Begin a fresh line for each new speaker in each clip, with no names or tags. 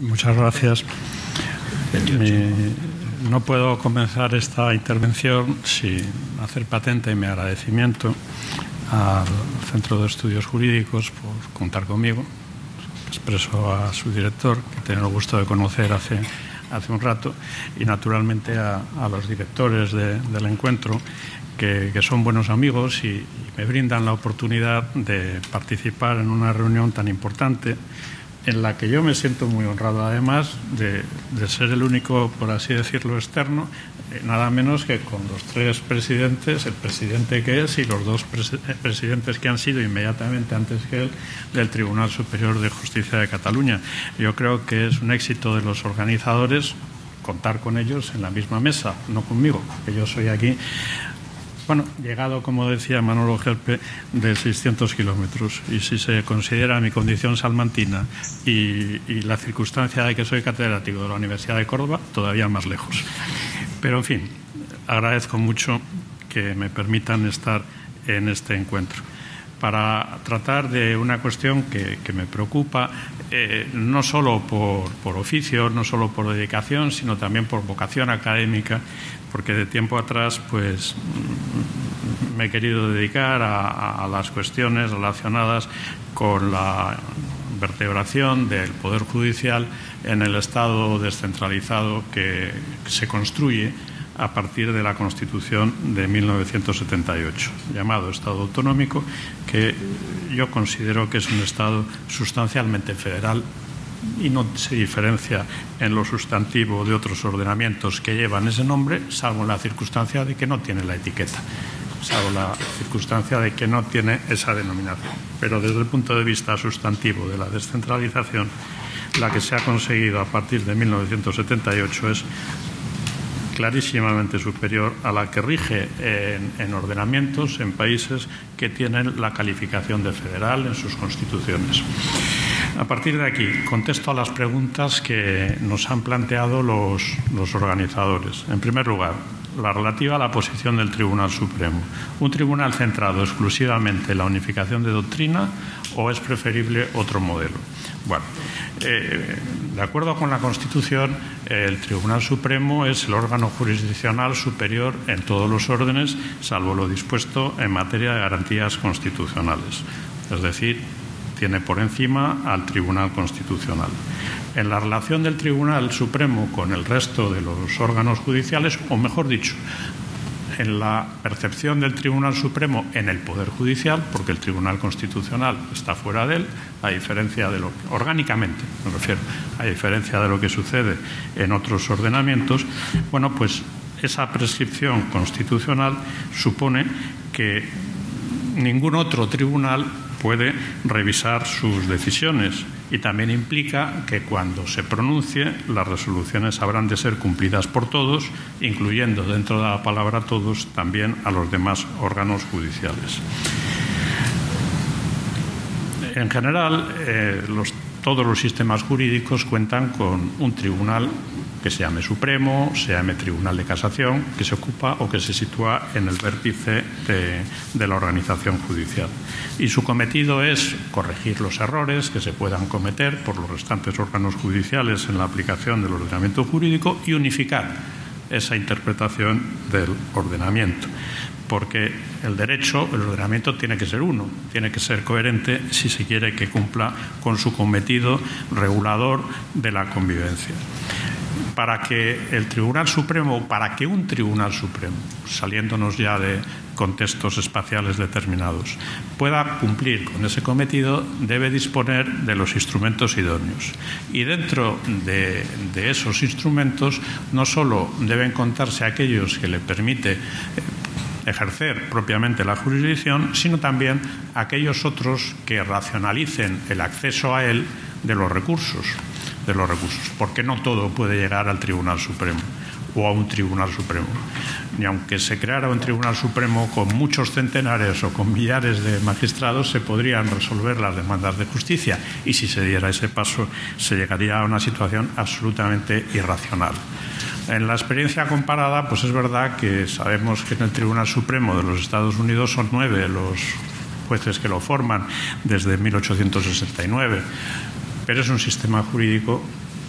Muchas gracias. No puedo comenzar esta intervención sin hacer patente mi agradecimiento al Centro de Estudios Jurídicos por contar conmigo. Expreso a su director, que he tenido el gusto de conocer hace un rato, y naturalmente a los directores del encuentro, que son buenos amigos y me brindan la oportunidad de participar en una reunión tan importante, en la que yo me siento muy honrado, además de ser el único, por así decirlo, externo, nada menos que con los tres presidentes, el presidente que es y los dos presidentes que han sido inmediatamente antes que él del Tribunal Superior de Justicia de Cataluña. Yo creo que es un éxito de los organizadores contar con ellos en la misma mesa, no conmigo, que yo soy aquí. Bueno, llegado, como decía Manolo Gelpe, de 600 kilómetros. Y si se considera mi condición salmantina y la circunstancia de que soy catedrático de la Universidad de Córdoba, todavía más lejos. Pero, en fin, agradezco mucho que me permitan estar en este encuentro para tratar de una cuestión que me preocupa, no solo por oficio, no solo por dedicación, sino también por vocación académica, porque de tiempo atrás pues me he querido dedicar a las cuestiones relacionadas con la vertebración del Poder Judicial en el Estado descentralizado que se construye a partir de la Constitución de 1978, llamado Estado autonómico, que yo considero que es un Estado sustancialmente federal y no se diferencia en lo sustantivo de otros ordenamientos que llevan ese nombre, salvo la circunstancia de que no tiene la etiqueta, salvo la circunstancia de que no tiene esa denominación. Pero desde el punto de vista sustantivo de la descentralización, la que se ha conseguido a partir de 1978 es clarísimamente superior a la que rige en ordenamientos en países que tienen la calificación de federal en sus constituciones. A partir de aquí, contesto a las preguntas que nos han planteado los organizadores. En primer lugar, la relativa a la posición del Tribunal Supremo. ¿Un tribunal centrado exclusivamente en la unificación de doctrina o es preferible otro modelo? Bueno, de acuerdo con la Constitución, el Tribunal Supremo es el órgano jurisdiccional superior en todos los órdenes, salvo lo dispuesto en materia de garantías constitucionales. Es decir, tiene por encima al Tribunal Constitucional. En la relación del Tribunal Supremo con el resto de los órganos judiciales, o mejor dicho, en la percepción del Tribunal Supremo en el Poder Judicial, porque el Tribunal Constitucional está fuera de él, a diferencia de lo que, orgánicamente me refiero, a diferencia de lo que sucede en otros ordenamientos, bueno, pues esa prescripción constitucional supone que ningún otro tribunal puede revisar sus decisiones y también implica que cuando se pronuncie las resoluciones habrán de ser cumplidas por todos, incluyendo dentro de la palabra todos también a los demás órganos judiciales. En general, todos los sistemas jurídicos cuentan con un tribunal que se llame Supremo, se llame Tribunal de Casación, que se ocupa o que se sitúa en el vértice de la organización judicial. Y su cometido es corregir los errores que se puedan cometer por los restantes órganos judiciales en la aplicación del ordenamiento jurídico y unificar esa interpretación del ordenamiento. Porque el derecho, el ordenamiento tiene que ser uno, tiene que ser coherente si se quiere que cumpla con su cometido regulador de la convivencia. Para que el Tribunal Supremo, para que un Tribunal Supremo, saliéndonos ya de contextos espaciales determinados, pueda cumplir con ese cometido, debe disponer de los instrumentos idóneos. Y dentro de esos instrumentos no solo deben contarse aquellos que le permite ejercer propiamente la jurisdicción, sino también aquellos otros que racionalicen el acceso a él de los recursos, porque no todo puede llegar al Tribunal Supremo o a un Tribunal Supremo. Ni aunque se creara un Tribunal Supremo con muchos centenares o con millares de magistrados, se podrían resolver las demandas de justicia, y si se diera ese paso se llegaría a una situación absolutamente irracional. En la experiencia comparada, pues es verdad que sabemos que en el Tribunal Supremo de los Estados Unidos son 9 los jueces que lo forman desde 1869, pero es un sistema jurídico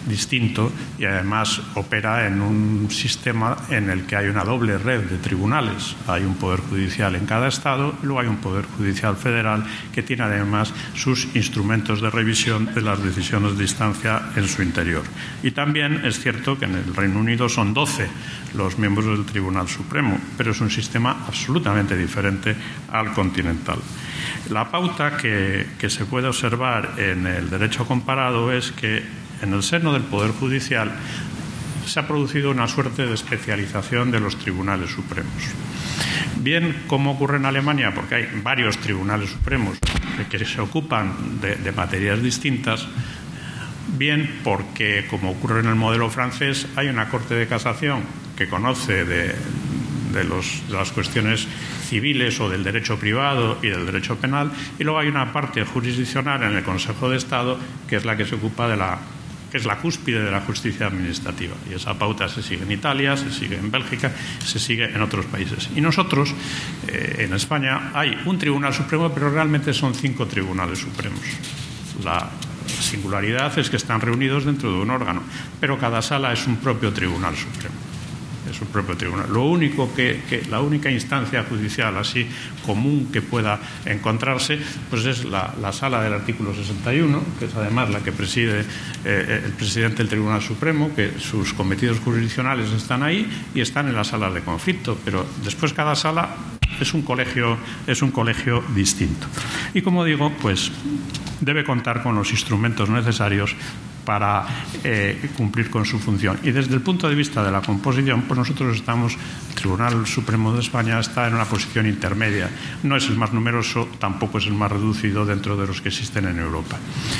distinto y además opera en un sistema en el que hay una doble red de tribunales. Hay un poder judicial en cada estado y luego hay un poder judicial federal que tiene además sus instrumentos de revisión de las decisiones de instancia en su interior. Y también es cierto que en el Reino Unido son 12 los miembros del Tribunal Supremo, pero es un sistema absolutamente diferente al continental. La pauta que se puede observar en el derecho comparado es que en el seno del Poder Judicial se ha producido una suerte de especialización de los tribunales supremos. Bien, como ocurre en Alemania, porque hay varios tribunales supremos que se ocupan de materias distintas, bien porque, como ocurre en el modelo francés, hay una Corte de Casación que conoce de las cuestiones civiles o del derecho privado y del derecho penal, y luego hay una parte jurisdiccional en el Consejo de Estado que es la que se ocupa que es la cúspide de la justicia administrativa, y esa pauta se sigue en Italia, se sigue en Bélgica, se sigue en otros países. Y nosotros, en España, hay un Tribunal Supremo, pero realmente son 5 tribunales supremos. La singularidad es que están reunidos dentro de un órgano, pero cada sala es un propio Tribunal Supremo. Es un propio tribunal. Lo único la única instancia judicial así común que pueda encontrarse, pues es la sala del artículo 61, que es además la que preside el presidente del Tribunal Supremo, que sus cometidos jurisdiccionales están ahí y están en las salas de conflicto, pero después cada sala es un colegio distinto. Y como digo, pues debe contar con los instrumentos necesarios para cumplir con su función. Y desde el punto de vista de la composición, pues nosotros estamos, el Tribunal Supremo de España está en una posición intermedia. No es el más numeroso, tampoco es el más reducido dentro de los que existen en Europa.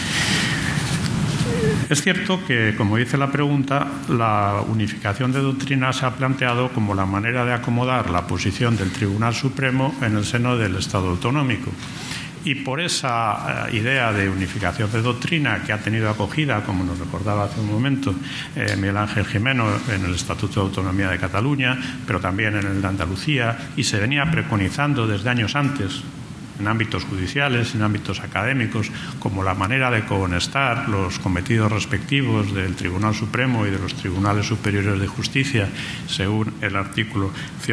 Es cierto que, como dice la pregunta, la unificación de doctrina se ha planteado como la manera de acomodar la posición del Tribunal Supremo en el seno del Estado autonómico. Y por esa idea de unificación de doctrina que ha tenido acogida, como nos recordaba hace un momento Miguel Ángel Gimeno, en el Estatuto de Autonomía de Cataluña, pero también en el de Andalucía, y se venía preconizando desde años antes en ámbitos judiciales, en ámbitos académicos, como la manera de cohonestar los cometidos respectivos del Tribunal Supremo y de los Tribunales Superiores de Justicia, según el artículo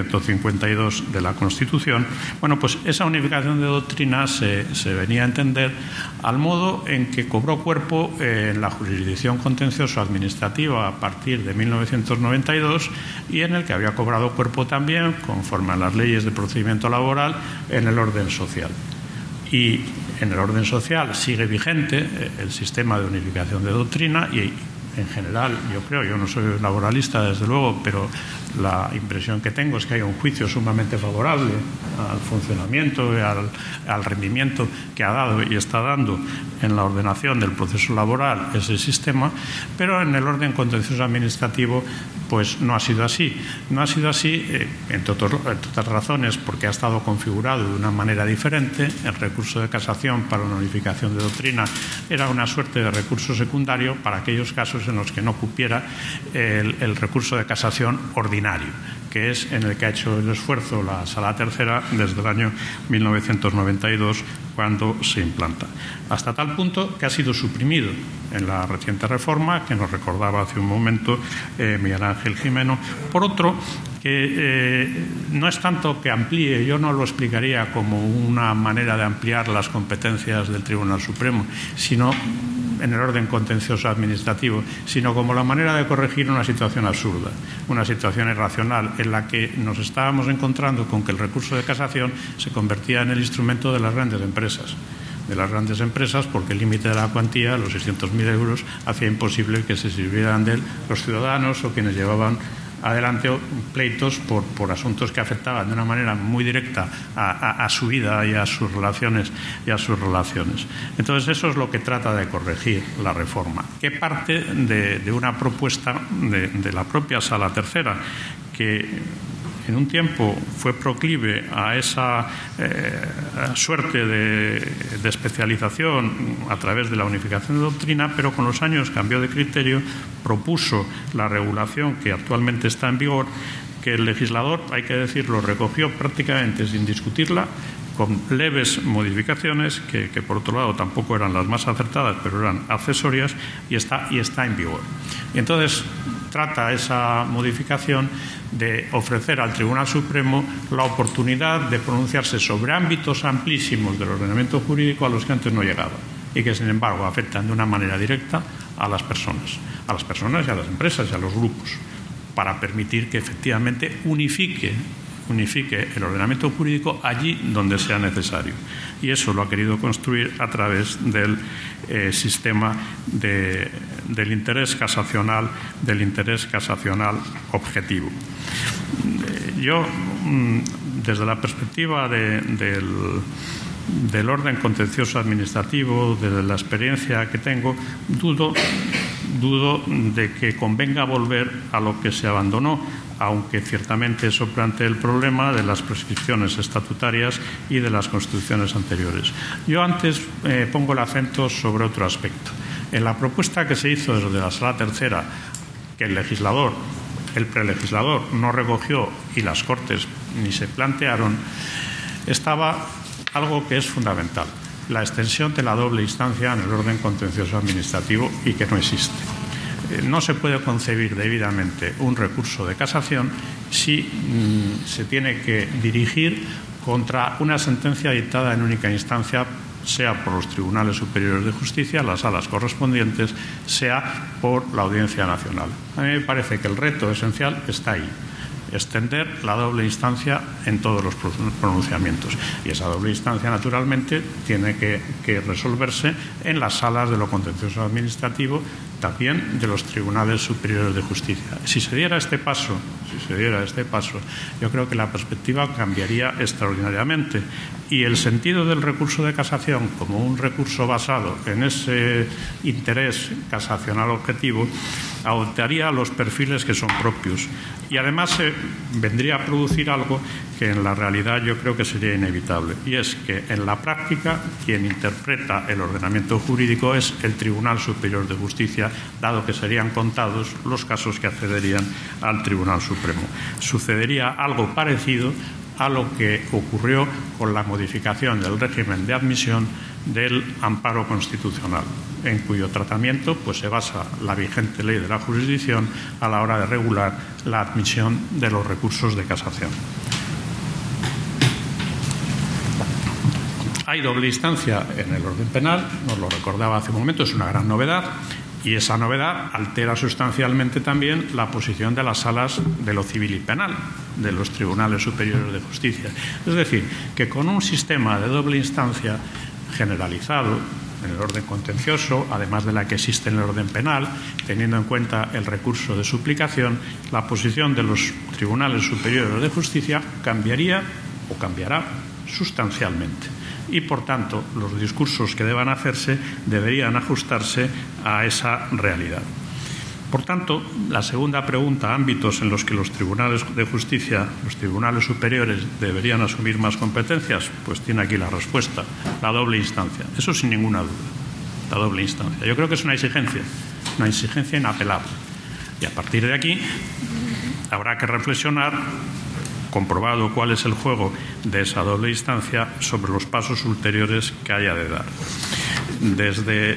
152 de la Constitución. Bueno, pues esa unificación de doctrina se venía a entender al modo en que cobró cuerpo en la jurisdicción contencioso-administrativa a partir de 1992 y en el que había cobrado cuerpo también, conforme a las leyes de procedimiento laboral, en el orden social. Y en el orden social sigue vigente el sistema de unificación de doctrina y, en general, yo no soy laboralista desde luego, pero la impresión que tengo es que hay un juicio sumamente favorable al funcionamiento y al rendimiento que ha dado y está dando en la ordenación del proceso laboral ese sistema, pero en el orden contencioso administrativo pues no ha sido así. No ha sido así, entre otras razones, porque ha estado configurado de una manera diferente. El recurso de casación para una unificación de doctrina era una suerte de recurso secundario para aquellos casos en los que no cupiera el recurso de casación ordinario, que es en el que ha hecho el esfuerzo la Sala Tercera desde el año 1992, cuando se implanta. Hasta tal punto que ha sido suprimido en la reciente reforma, que nos recordaba hace un momento Miguel Ángel Gimeno. Por otro, que no es tanto que amplíe, yo no lo explicaría como una manera de ampliar las competencias del Tribunal Supremo, sino en el orden contencioso administrativo, sino como la manera de corregir una situación absurda, una situación irracional en la que nos estábamos encontrando con que el recurso de casación se convertía en el instrumento de las grandes empresas, porque el límite de la cuantía, los 600.000 euros, hacía imposible que se sirvieran de él los ciudadanos o quienes llevaban adelante pleitos por asuntos que afectaban de una manera muy directa a su vida y a sus relaciones Entonces eso es lo que trata de corregir la reforma, que parte de una propuesta de la propia Sala Tercera, que en un tiempo fue proclive a esa suerte de especialización a través de la unificación de doctrina, pero con los años cambió de criterio, propuso la regulación que actualmente está en vigor, que el legislador, hay que decirlo, recogió prácticamente sin discutirla, con leves modificaciones que por otro lado tampoco eran las más acertadas, pero eran accesorias, y está en vigor. Y entonces trata esa modificación de ofrecer al Tribunal Supremo la oportunidad de pronunciarse sobre ámbitos amplísimos del ordenamiento jurídico a los que antes no llegaba y que, sin embargo, afectan de una manera directa a las personas y a las empresas y a los grupos, para permitir que efectivamente unifique el ordenamiento jurídico allí donde sea necesario. Y eso lo ha querido construir a través del sistema del interés casacional objetivo. Yo, desde la perspectiva del orden contencioso administrativo, desde la experiencia que tengo, dudo de que convenga volver a lo que se abandonó, aunque ciertamente eso plantea el problema de las prescripciones estatutarias y de las constituciones anteriores. Yo antes pongo el acento sobre otro aspecto. En la propuesta que se hizo desde la Sala Tercera, que el prelegislador no recogió y las Cortes ni se plantearon, estaba algo que es fundamental: la extensión de la doble instancia en el orden contencioso administrativo, y que no existe. No se puede concebir debidamente un recurso de casación si se tiene que dirigir contra una sentencia dictada en única instancia, sea por los tribunales superiores de justicia, las salas correspondientes, sea por la Audiencia Nacional. A mí me parece que el reto esencial está ahí: extender la doble instancia en todos los pronunciamientos. Y esa doble instancia, naturalmente, tiene que resolverse en las salas de lo contencioso administrativo, también de los tribunales superiores de justicia. Si se diera este paso, yo creo que la perspectiva cambiaría extraordinariamente, y el sentido del recurso de casación como un recurso basado en ese interés casacional objetivo adoptaría los perfiles que son propios, y además se vendría a producir algo que en la realidad yo creo que sería inevitable, y es que en la práctica quien interpreta el ordenamiento jurídico es el Tribunal Superior de Justicia, dado que serían contados los casos que accederían al Tribunal Supremo. Sucedería algo parecido a lo que ocurrió con la modificación del régimen de admisión del amparo constitucional, en cuyo tratamiento se basa la vigente ley de la jurisdicción a la hora de regular la admisión de los recursos de casación. Hay doble instancia en el orden penal, nos lo recordaba hace un momento, es una gran novedad, y esa novedad altera sustancialmente también la posición de las salas de lo civil y penal, de los tribunales superiores de justicia. Es decir, que con un sistema de doble instancia generalizado en el orden contencioso, además de la que existe en el orden penal, teniendo en cuenta el recurso de suplicación, la posición de los tribunales superiores de justicia cambiará sustancialmente. Y, por tanto, los discursos que deban hacerse deberían ajustarse a esa realidad. Por tanto, la segunda pregunta, ámbitos en los que los tribunales de justicia, los tribunales superiores deberían asumir más competencias, pues tiene aquí la respuesta: la doble instancia. Eso sin ninguna duda, la doble instancia. Yo creo que es una exigencia inapelable. Y a partir de aquí habrá que reflexionar, comprobado cuál es el juego de esa doble instancia, sobre los pasos ulteriores que haya de dar. Desde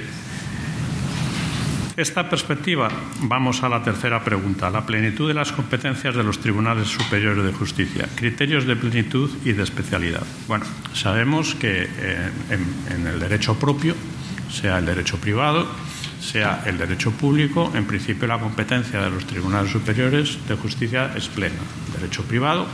esta perspectiva vamos a la tercera pregunta: la plenitud de las competencias de los tribunales superiores de justicia, criterios de plenitud y de especialidad. Bueno, sabemos que en el derecho propio, sea el derecho privado, sea el derecho público, en principio la competencia de los tribunales superiores de justicia es plena. Derecho privado,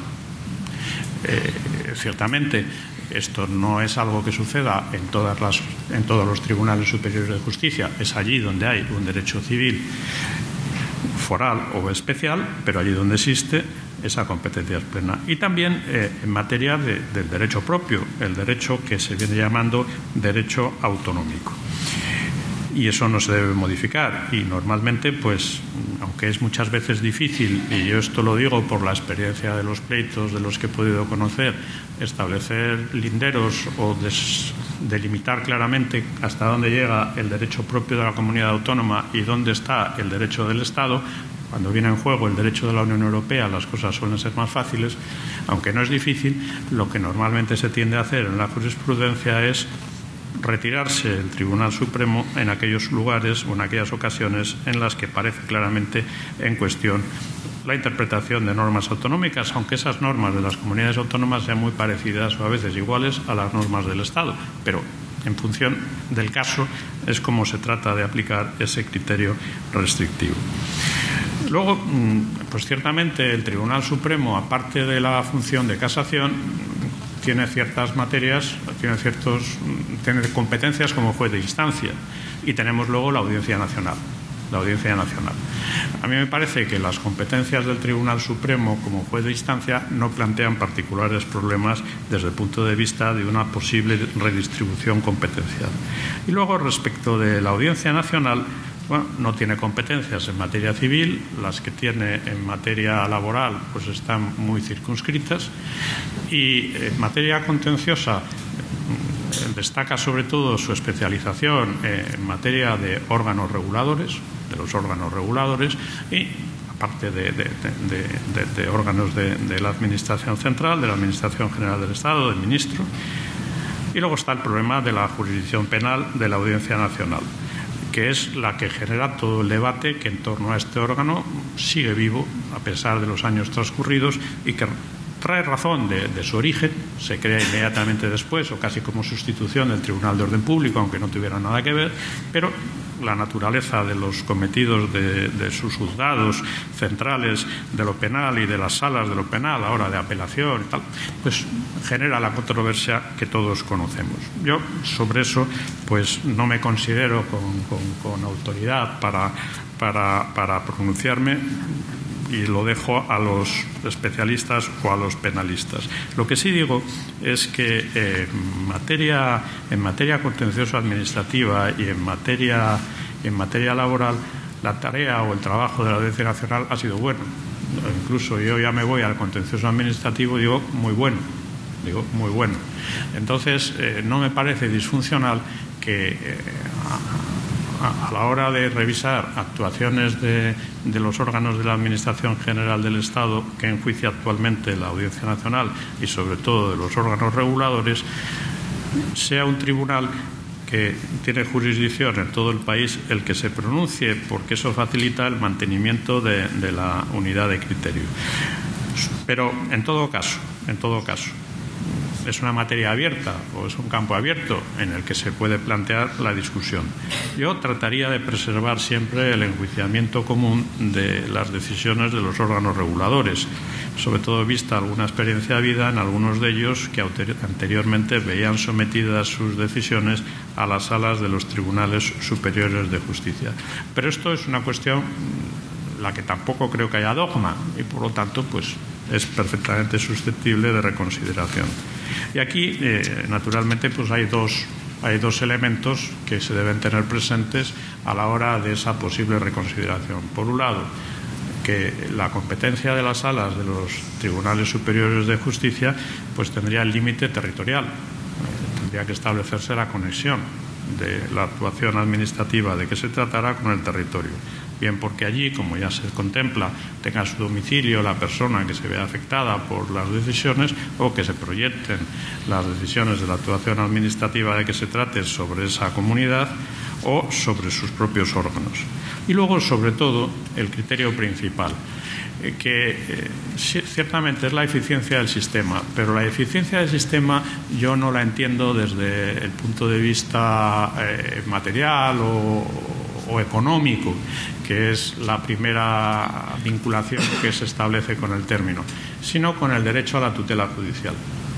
ciertamente esto no es algo que suceda en todos los tribunales superiores de justicia, es allí donde hay un derecho civil foral o especial, pero allí donde existe esa competencia es plena. Y también en materia del derecho propio, el derecho que se viene llamando derecho autonómico. Y eso no se debe modificar, y normalmente, aunque es muchas veces difícil, y yo esto lo digo por la experiencia de los pleitos de los que he podido conocer, establecer linderos o delimitar claramente hasta dónde llega el derecho propio de la comunidad autónoma y dónde está el derecho del Estado, Cuando viene en juego el derecho de la Unión Europea, las cosas suelen ser más fáciles, aunque no es difícil. Lo que normalmente se tiende a hacer en la jurisprudencia es retirarse el Tribunal Supremo en aquellos lugares o en aquellas ocasiones en las que parece claramente en cuestión la interpretación de normas autonómicas, aunque esas normas de las comunidades autónomas sean muy parecidas o a veces iguales a las normas del Estado. Pero en función del caso es como se trata de aplicar ese criterio restrictivo. Luego, pues ciertamente el Tribunal Supremo, aparte de la función de casación, tiene ciertas materias, tiene competencias como juez de instancia, y tenemos luego la Audiencia Nacional. A mí me parece que las competencias del Tribunal Supremo como juez de instancia no plantean particulares problemas desde el punto de vista de una posible redistribución competencial. Y luego, respecto de la Audiencia Nacional, bueno, no tiene competencias en materia civil, las que tiene en materia laboral pues están muy circunscritas, y en materia contenciosa destaca sobre todo su especialización en materia de órganos reguladores, y aparte de órganos de la Administración Central, de la Administración General del Estado, del Ministro. Y luego está el problema de la jurisdicción penal de la Audiencia Nacional, que es la que genera todo el debate que en torno a este órgano sigue vivo a pesar de los años transcurridos, y que trae razón de su origen. Se crea inmediatamente después, o casi como sustitución del Tribunal de Orden Público, aunque no tuviera nada que ver, pero la naturaleza de los cometidos de sus juzgados centrales de lo penal y de las salas de lo penal, ahora de apelación y tal, pues genera la controversia que todos conocemos. Yo sobre eso pues no me considero con autoridad para pronunciarme, y lo dejo a los especialistas o a los penalistas. Lo que sí digo es que en materia contencioso administrativa y en materia laboral, la tarea o el trabajo de la Audiencia Nacional ha sido bueno. Incluso yo ya me voy al contencioso administrativo y digo muy bueno. Entonces, no me parece disfuncional que a la hora de revisar actuaciones de los órganos de la Administración General del Estado que enjuicia actualmente la Audiencia Nacional, y sobre todo de los órganos reguladores, sea un tribunal que tiene jurisdicción en todo el país el que se pronuncie, porque eso facilita el mantenimiento de la unidad de criterio. Pero en todo caso, es una materia abierta o es un campo abierto en el que se puede plantear la discusión. Yo trataría de preservar siempre el enjuiciamiento común de las decisiones de los órganos reguladores, sobre todo vista alguna experiencia de vida en algunos de ellos que anteriormente veían sometidas sus decisiones a las salas de los tribunales superiores de justicia. Pero esto es una cuestión en la que tampoco creo que haya dogma, y por lo tanto pues es perfectamente susceptible de reconsideración. Y aquí, naturalmente, pues hay dos elementos que se deben tener presentes a la hora de esa posible reconsideración. Por un lado, que la competencia de las salas de los tribunales superiores de justicia pues tendría el límite territorial. Tendría que establecerse la conexión de la actuación administrativa de que se tratará con el territorio. Bien porque allí, como ya se contempla, tenga su domicilio la persona que se vea afectada por las decisiones, o que se proyecten las decisiones de la actuación administrativa de que se trate sobre esa comunidad o sobre sus propios órganos. Y luego, sobre todo, el criterio principal, que ciertamente es la eficiencia del sistema, pero la eficiencia del sistema yo no la entiendo desde el punto de vista material o económico, que es la primera vinculación que se establece con el término, sino con el derecho a la tutela judicial,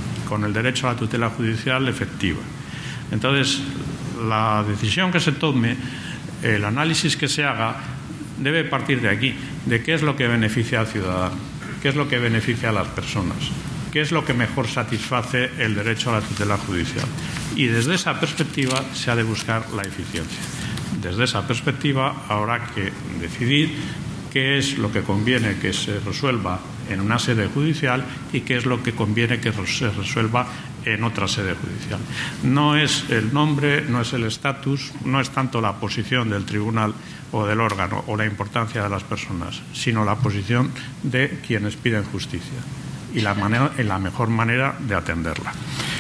efectiva. Entonces, la decisión que se tome, el análisis que se haga, debe partir de aquí, de qué es lo que beneficia al ciudadano, qué es lo que beneficia a las personas, qué es lo que mejor satisface el derecho a la tutela judicial. Y desde esa perspectiva se ha de buscar la eficiencia. Desde esa perspectiva habrá que decidir qué es lo que conviene que se resuelva en una sede judicial y qué es lo que conviene que se resuelva en otra sede judicial. No es el nombre, no es el estatus, no es tanto la posición del tribunal o del órgano o la importancia de las personas, sino la posición de quienes piden justicia y la mejor manera de atenderla.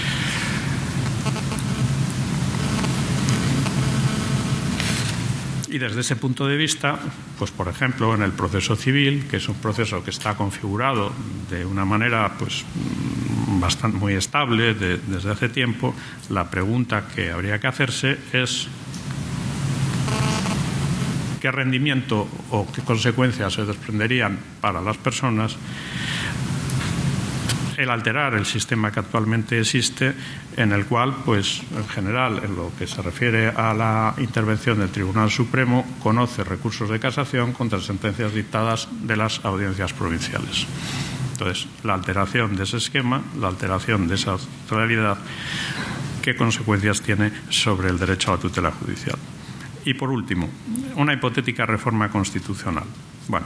Y desde ese punto de vista, pues por ejemplo, en el proceso civil, que es un proceso que está configurado de una manera pues bastante muy estable desde hace tiempo, la pregunta que habría que hacerse es qué rendimiento o qué consecuencias se desprenderían para las personas el alterar el sistema que actualmente existe, en el cual, pues, en general, en lo que se refiere a la intervención del Tribunal Supremo, conoce recursos de casación contra sentencias dictadas de las audiencias provinciales. Entonces, la alteración de ese esquema, la alteración de esa realidad, ¿qué consecuencias tiene sobre el derecho a la tutela judicial? Y, por último, una hipotética reforma constitucional. Bueno,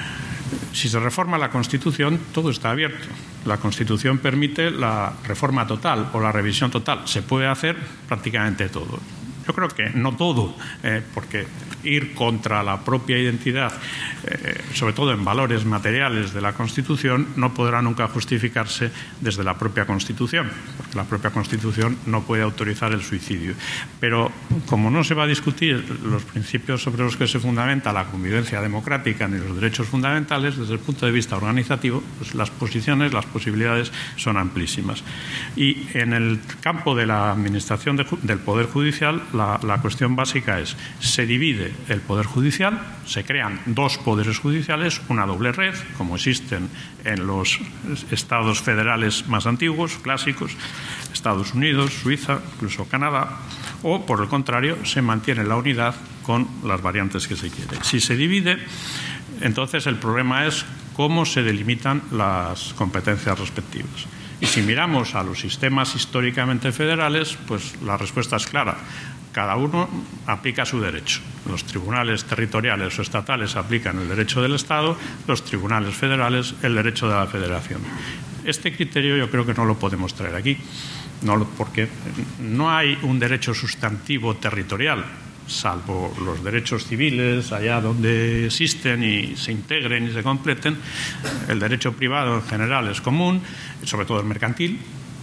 si se reforma la Constitución, todo está abierto. La Constitución permite la reforma total o la revisión total. Se puede hacer prácticamente todo. Yo creo que no todo, porque ir contra la propia identidad, sobre todo en valores materiales de la Constitución, no podrá nunca justificarse desde la propia Constitución, porque la propia Constitución no puede autorizar el suicidio. Pero como no se va a discutir los principios sobre los que se fundamenta la convivencia democrática ni los derechos fundamentales, desde el punto de vista organizativo, pues las posiciones, las posibilidades son amplísimas. Y en el campo de la administración del Poder Judicial, la cuestión básica es: se divide el Poder Judicial, se crean dos poderes judiciales, una doble red, como existen en los estados federales más antiguos, clásicos, Estados Unidos, Suiza, incluso Canadá, o, por el contrario, se mantiene la unidad con las variantes que se quiere. Si se divide, entonces el problema es cómo se delimitan las competencias respectivas. Y si miramos a los sistemas históricamente federales, pues la respuesta es clara. Cada uno aplica su derecho. Los tribunales territoriales o estatales aplican el derecho del Estado, los tribunales federales el derecho de la Federación. Este criterio yo creo que no lo podemos traer aquí, porque no hay un derecho sustantivo territorial, salvo los derechos civiles, allá donde existen y se integren y se completen. El derecho privado en general es común, sobre todo el mercantil.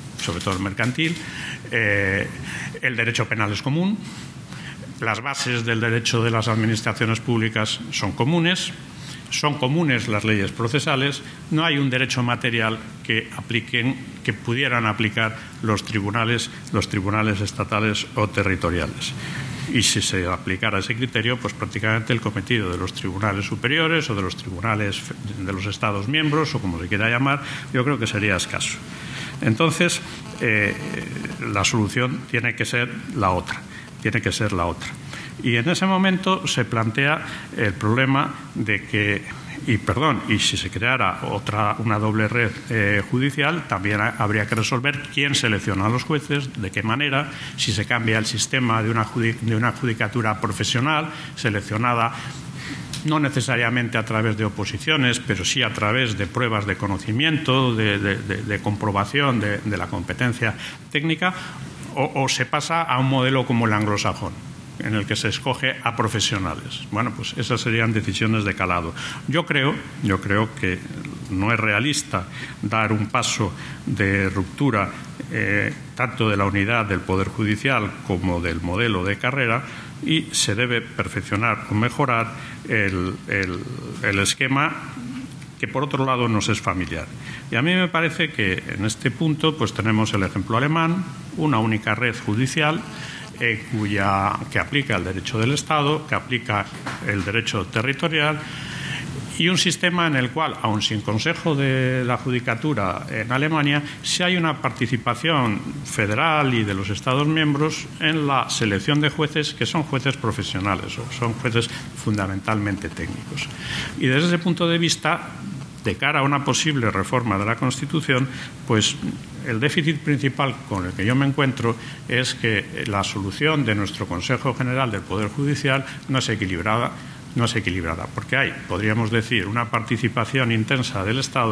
El derecho penal es común. Las bases del derecho de las administraciones públicas son comunes las leyes procesales. No hay un derecho material que pudieran aplicar los tribunales estatales o territoriales. Y si se aplicara ese criterio, pues prácticamente el cometido de los tribunales superiores o de los tribunales de los Estados miembros, o como se quiera llamar, yo creo que sería escaso. Entonces, la solución tiene que ser la otra. Y en ese momento se plantea el problema de que, y si se creara una doble red judicial, también habría que resolver quién selecciona a los jueces, de qué manera, si se cambia el sistema de una judicatura profesional seleccionada no necesariamente a través de oposiciones, pero sí a través de pruebas de conocimiento, de comprobación de la competencia técnica, o se pasa a un modelo como el anglosajón, en el que se escoge a profesionales. Bueno, pues esas serían decisiones de calado. Yo creo que no es realista dar un paso de ruptura tanto de la unidad del Poder Judicial como del modelo de carrera, y se debe perfeccionar o mejorar el esquema que, por otro lado, nos es familiar. Y a mí me parece que en este punto pues tenemos el ejemplo alemán, una única red judicial que aplica el derecho del Estado, que aplica el derecho territorial, y un sistema en el cual, aun sin Consejo de la Judicatura en Alemania, sí hay una participación federal y de los Estados miembros en la selección de jueces que son jueces profesionales o son jueces fundamentalmente técnicos. Y desde ese punto de vista, de cara a una posible reforma de la Constitución, pues el déficit principal con el que yo me encuentro es que la solución de nuestro Consejo General del Poder Judicial no es equilibrada, porque hay, podríamos decir, una participación intensa del Estado,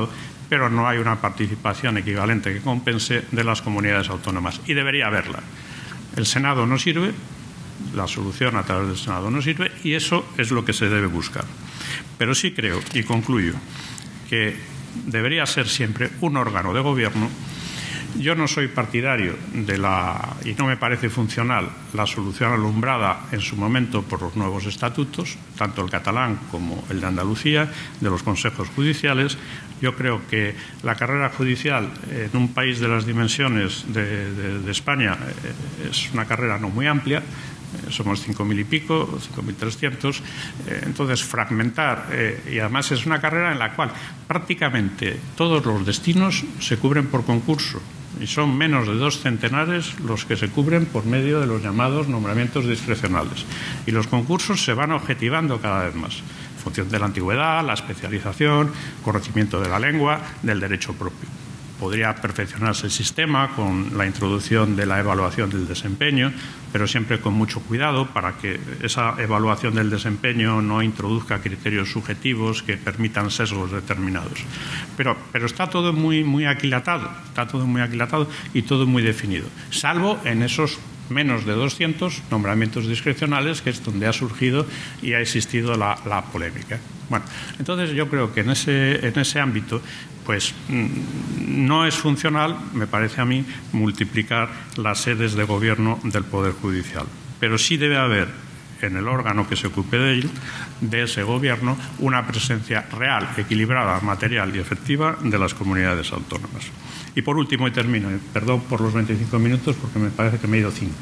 pero no hay una participación equivalente que compense de las comunidades autónomas, y debería haberla. El Senado no sirve, la solución a través del Senado no sirve, y eso es lo que se debe buscar. Pero sí creo, y concluyo, que debería ser siempre un órgano de gobierno. Yo no soy partidario y no me parece funcional la solución alumbrada en su momento por los nuevos estatutos, tanto el catalán como el de Andalucía, de los consejos judiciales. Yo creo que la carrera judicial en un país de las dimensiones de España es una carrera no muy amplia. Somos 5.000 y pico, 5.300, entonces fragmentar, y además es una carrera en la cual prácticamente todos los destinos se cubren por concurso, y son menos de 2 centenares los que se cubren por medio de los llamados nombramientos discrecionales, y los concursos se van objetivando cada vez más, en función de la antigüedad, la especialización, conocimiento de la lengua, del derecho propio. Podría perfeccionarse el sistema con la introducción de la evaluación del desempeño, pero siempre con mucho cuidado para que esa evaluación del desempeño no introduzca criterios subjetivos que permitan sesgos determinados. Pero está todo muy aquilatado, y todo muy definido, salvo en esos menos de 200 nombramientos discrecionales, que es donde ha surgido y ha existido la polémica. Bueno, entonces yo creo que en ese ámbito pues no es funcional, me parece a mí, multiplicar las sedes de gobierno del Poder Judicial. Pero sí debe haber en el órgano que se ocupe de ese gobierno, una presencia real, equilibrada, material y efectiva de las comunidades autónomas. Y por último, y termino, perdón por los 25 minutos porque me parece que me he ido 5.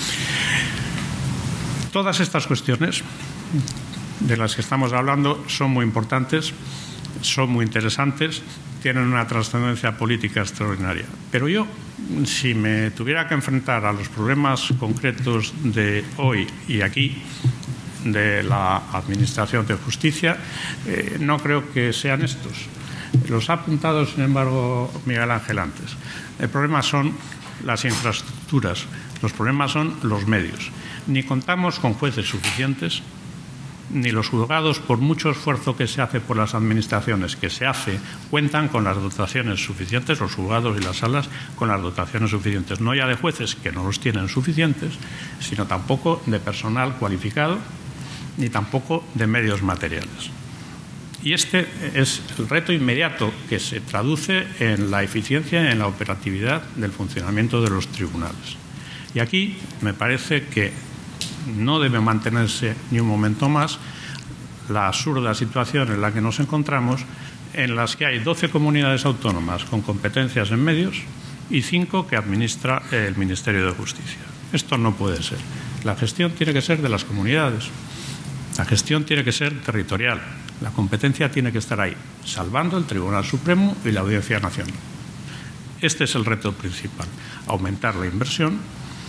Todas estas cuestiones de las que estamos hablando son muy importantes, son muy interesantes, tienen una trascendencia política extraordinaria. Pero yo, si me tuviera que enfrentar a los problemas concretos de hoy y aquí, de la Administración de Justicia, no creo que sean estos. Los ha apuntado, sin embargo, Miguel Ángel antes. El problema son las infraestructuras, los problemas son los medios. Ni contamos con jueces suficientes, ni los juzgados, por mucho esfuerzo que se hace por las administraciones, cuentan con las dotaciones suficientes, los juzgados y las salas con las dotaciones suficientes, no ya de jueces, que no los tienen suficientes, sino tampoco de personal cualificado, ni tampoco de medios materiales. Y este es el reto inmediato que se traduce en la eficiencia y en la operatividad del funcionamiento de los tribunales. Y aquí me parece que no debe mantenerse ni un momento más la absurda situación en la que nos encontramos, en las que hay 12 comunidades autónomas con competencias en medios y 5 que administra el Ministerio de Justicia. Esto no puede ser. La gestión tiene que ser de las comunidades. La gestión tiene que ser territorial. La competencia tiene que estar ahí, salvando el Tribunal Supremo y la Audiencia Nacional. Este es el reto principal, aumentar la inversión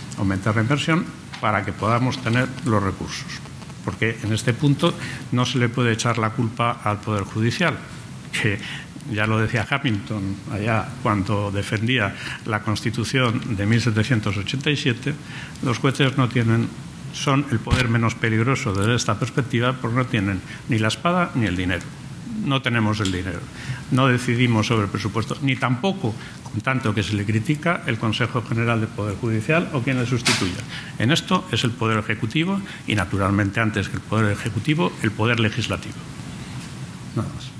para que podamos tener los recursos. Porque en este punto no se le puede echar la culpa al Poder Judicial, que ya lo decía Hamilton allá cuando defendía la Constitución de 1787, los jueces son el poder menos peligroso desde esta perspectiva porque no tienen ni la espada ni el dinero. No tenemos el dinero. No decidimos sobre el presupuesto, ni tampoco, con tanto que se le critica, el Consejo General del Poder Judicial o quien le sustituya. En esto es el Poder Ejecutivo y, naturalmente, antes que el Poder Ejecutivo, el Poder Legislativo. Nada más.